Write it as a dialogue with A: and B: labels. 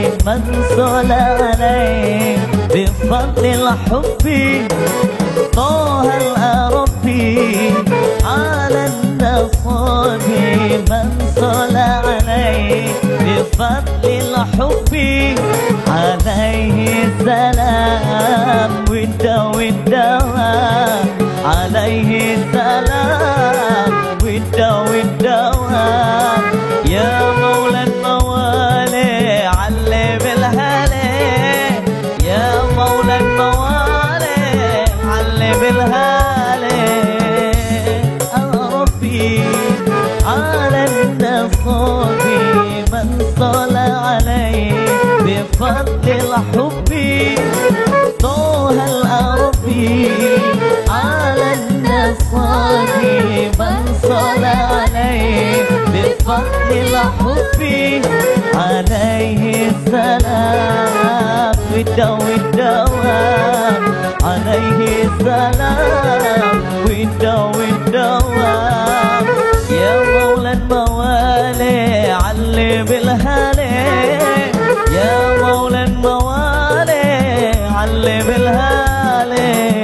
A: من صلى عليه بفضل الحب طه الأربي على النصاب من صلى عليه بفضل الحب عليه السلام والدوام عليه السلام والدوام يا مولى الموالي علي بالهالي يا مولى الموالي علي بالهالي ربي على النصاب من صلى عليه بفضل الحب طه الأربي على النصاب من صلى عليه بفضل الحب عليه السلام والدوام عليه السلام والدوام يا مولى الموالي علي بالهالي يا مولى الموالي علي بالهالي